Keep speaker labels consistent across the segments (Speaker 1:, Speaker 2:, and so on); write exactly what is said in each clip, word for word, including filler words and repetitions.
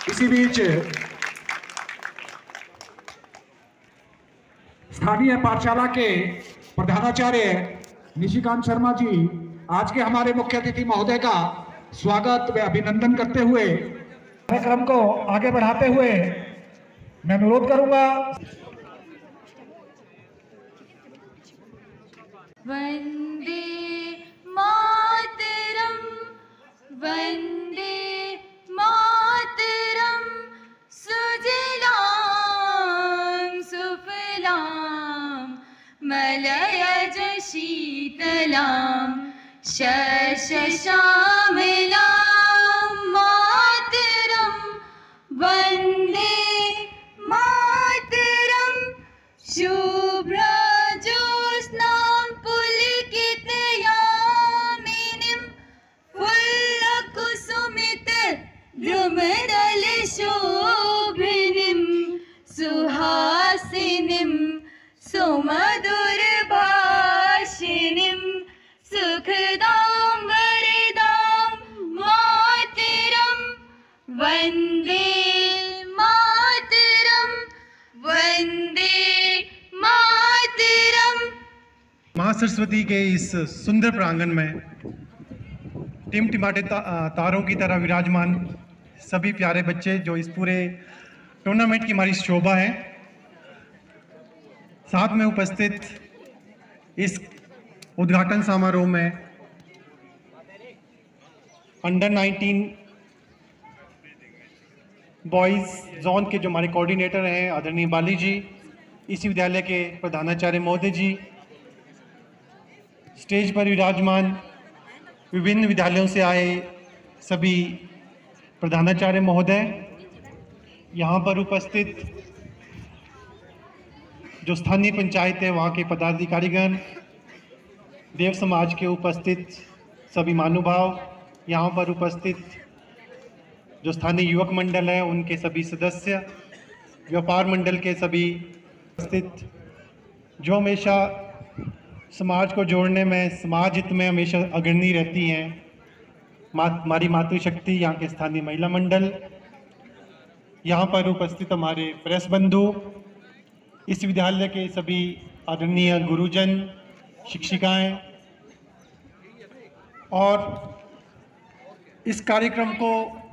Speaker 1: इसी बीच स्थानीय पाठशाला के प्रधानाचार्य निशिकांत शर्मा जी आज के हमारे मुख्य अतिथि महोदय का स्वागत व अभिनंदन करते हुए कार्यक्रम को आगे बढ़ाते हुए मैं अनुरोध करूंगा।
Speaker 2: वंदे मातरम वंदे मातरम सुजलाम सुफलाम मलयज शीतलाम शशश्यामलाम मातरम वंदे मातरम शुभ्र ज्योत्स्नां पुलकितयामिनीं फुल्लकुसुमित द्रुमदल शोभिनीं सुहासिनीं सुमधुरभाषिणीं सुखदां वरदां मातरं वन्दे मातरं वन्दे मातरं।
Speaker 3: माँ सरस्वती के इस सुंदर प्रांगण में टिमटिमाते ता, तारों की तरह विराजमान सभी प्यारे बच्चे जो इस पूरे टूर्नामेंट की हमारी शोभा है, साथ में उपस्थित इस उद्घाटन समारोह में अंडर नाइनटीन बॉयज़ जोन के जो हमारे कोऑर्डिनेटर हैं आदरणीय बाली जी, इसी विद्यालय के प्रधानाचार्य महोदय जी, स्टेज पर विराजमान विभिन्न विद्यालयों से आए सभी प्रधानाचार्य महोदय, यहाँ पर उपस्थित जो स्थानीय पंचायत है वहाँ के पदाधिकारीगण, देव समाज के उपस्थित सभी महानुभाव, यहाँ पर उपस्थित जो स्थानीय युवक मंडल है उनके सभी सदस्य, व्यापार मंडल के सभी उपस्थित, जो हमेशा समाज को जोड़ने में, समाज हित में हमेशा अग्रणी रहती हैं, हमारी मातृशक्ति, यहाँ के स्थानीय महिला मंडल, यहाँ पर उपस्थित हमारे प्रेस बंधु, इस विद्यालय के सभी आदरणीय गुरुजन, शिक्षिकाएं, और इस कार्यक्रम को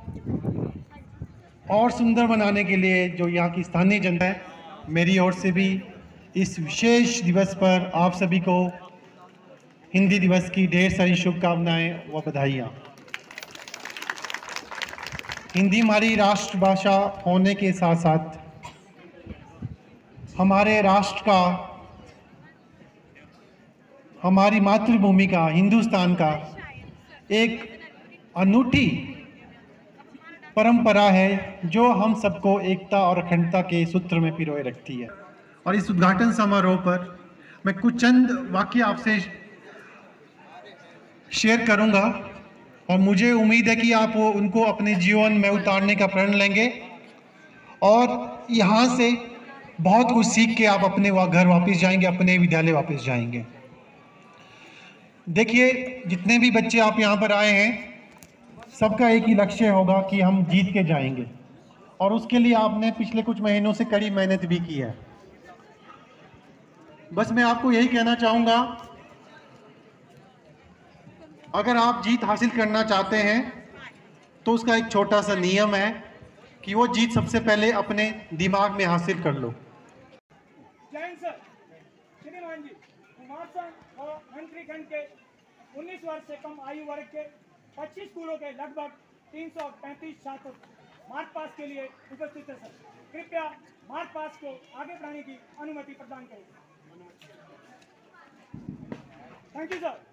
Speaker 3: और सुंदर बनाने के लिए जो यहाँ की स्थानीय जनता है, मेरी ओर से भी इस विशेष दिवस पर आप सभी को हिंदी दिवस की ढेर सारी शुभकामनाएं व बधाइयाँ। हिंदी हमारी राष्ट्रभाषा होने के साथ साथ हमारे राष्ट्र का, हमारी मातृभूमि का, हिंदुस्तान का एक अनूठी परंपरा है जो हम सबको एकता और अखंडता के सूत्र में पिरोए रखती है। और इस उद्घाटन समारोह पर मैं कुछ चंद वाक्य आपसे शेयर करूंगा और मुझे उम्मीद है कि आप वो उनको अपने जीवन में उतारने का प्रण लेंगे और यहाँ से बहुत कुछ सीख के आप अपने घर वापस जाएंगे, अपने विद्यालय वापस जाएंगे। देखिए, जितने भी बच्चे आप यहाँ पर आए हैं सबका एक ही लक्ष्य होगा कि हम जीत के जाएंगे, और उसके लिए आपने पिछले कुछ महीनों से कड़ी मेहनत भी की है। बस मैं आपको यही कहना चाहूँगा, अगर आप जीत हासिल करना चाहते हैं तो उसका एक छोटा सा नियम है कि वो जीत सबसे पहले अपने दिमाग में हासिल कर लो।
Speaker 4: जैन सर, श्रीमान जी, कुमारसंग और मंत्रीखंड के उन्नीस वर्ष से कम आयु वर्ग के पच्चीस स्कूलों के लगभग तीन सौ पैंतीस छात्र मार्च पास्ट के लिए उपस्थित है। सर, कृपया मार्च पास्ट को आगे बढ़ाने की अनुमति प्रदान करें। Thank you sir.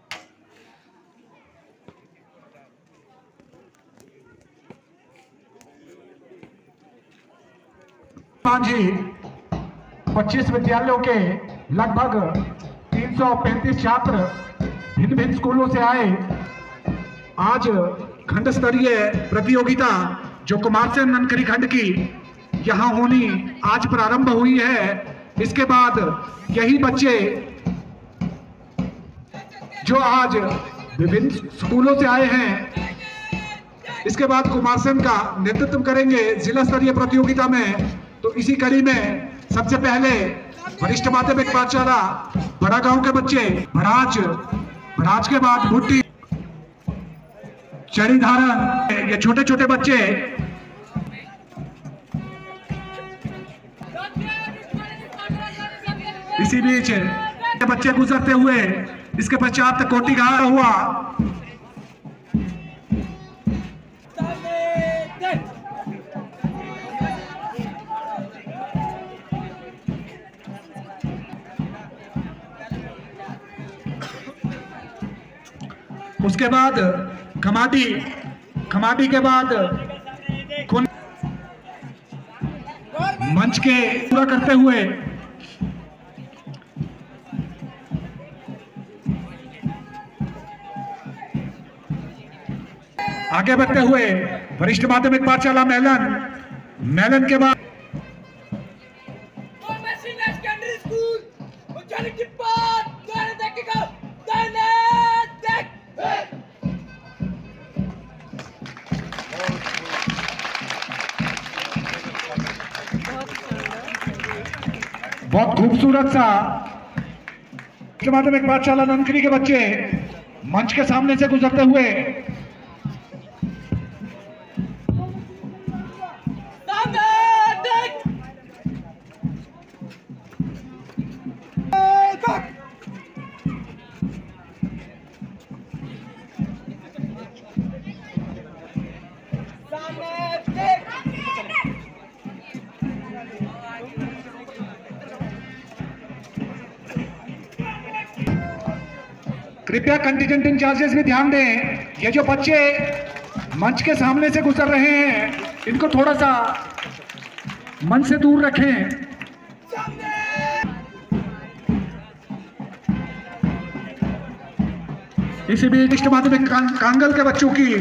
Speaker 1: जी पच्चीस विद्यालयों के लगभग तीन सौ पैंतीस छात्र भिन्न भिन्न स्कूलों से आए आज खंड स्तरीय प्रतियोगिता जो कुमारसंग ननखरी खंड की यहाँ होनी आज प्रारंभ हुई है। इसके बाद यही बच्चे जो आज विभिन्न स्कूलों से आए हैं इसके बाद कुमार सेन का नेतृत्व करेंगे जिला स्तरीय प्रतियोगिता में। तो इसी कड़ी में सबसे पहले वरिष्ठ माध्यमिक पाठशाला बड़ा गांव के बच्चे भड़ाच, भड़ाच के बाद भुट्टी, चढ़ी धारण, ये छोटे छोटे बच्चे इसी बीच बच्चे गुजरते हुए इसके पश्चात कोटी घाट हुआ। उसके बाद खमाटी, खमाटी के बाद मंच के पूरा करते हुए आगे बढ़ते हुए वरिष्ठ माध्यमिक पाठशाला मेलन, मेलन के बाद बहुत खूबसूरत सा माध्यमिक पाठशाला ननखरी के बच्चे मंच के सामने से गुजरते हुए कृपया कंटिजेंट इंचार्जेस भी ध्यान दें। ये जो बच्चे मंच के सामने से गुजर रहे हैं इनको थोड़ा सा मंच से दूर रखें। इसी बीच वरिष्ठ माध्यमिक कांगल के बच्चों की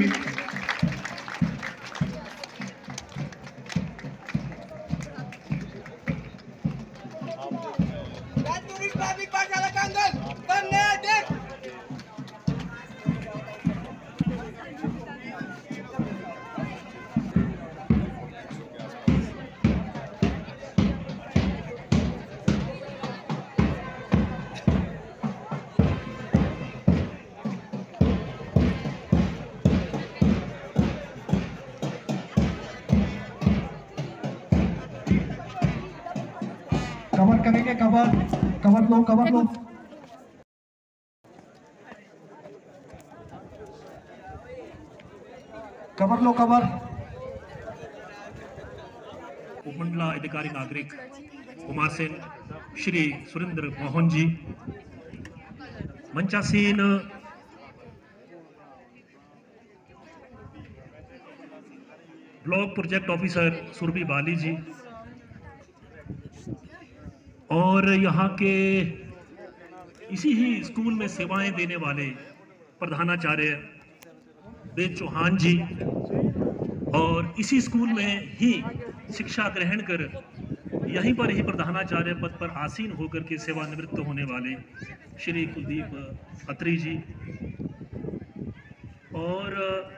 Speaker 1: कवर करेंगे, कवर कवर लो, कवर लो। कवर लो, कवर।
Speaker 5: उपमंडला अधिकारी नागरिक कुमार सेन, श्री सुरेंद्र मोहन जी, मंचासीन block project officer Surabhi Bali ji और यहाँ के इसी ही स्कूल में सेवाएं देने वाले प्रधानाचार्य वेद चौहान जी और इसी स्कूल में ही शिक्षा ग्रहण कर यहीं पर ही प्रधानाचार्य पद पर आसीन होकर के सेवानिवृत्त होने वाले श्री कुलदीप अत्री जी और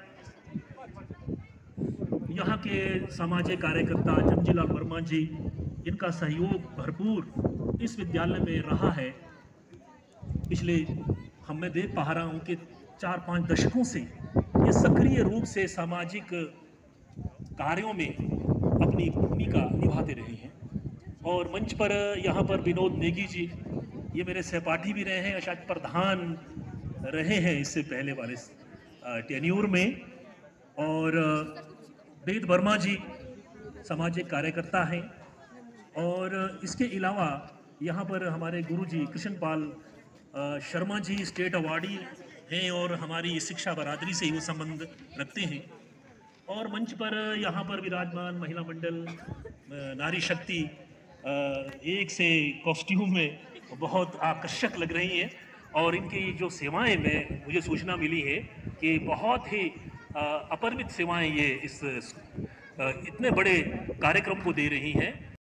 Speaker 5: यहाँ के सामाजिक कार्यकर्ता जमजीलाल वर्मा जी, इनका सहयोग भरपूर इस विद्यालय में रहा है। पिछले हम मैं देख पा रहा हूँ कि चार पाँच दशकों से ये सक्रिय रूप से सामाजिक कार्यों में अपनी भूमिका निभाते रहे हैं। और मंच पर यहाँ पर विनोद नेगी जी, ये मेरे सहपाठी भी रहे हैं, शायद प्रधान रहे हैं इससे पहले वाले टेन्यूर में। और वेद वर्मा जी सामाजिक कार्यकर्ता हैं और इसके अलावा यहाँ पर हमारे गुरुजी कृष्णपाल शर्मा जी स्टेट अवार्डी हैं और हमारी शिक्षा बरादरी से ही वो संबंध रखते हैं। और मंच पर यहाँ पर विराजमान महिला मंडल नारी शक्ति एक से कॉस्ट्यूम में बहुत आकर्षक लग रही हैं और इनकी जो सेवाएं में मुझे सूचना मिली है कि बहुत ही अपरिमित सेवाएं ये इस इतने बड़े कार्यक्रम को दे रही हैं।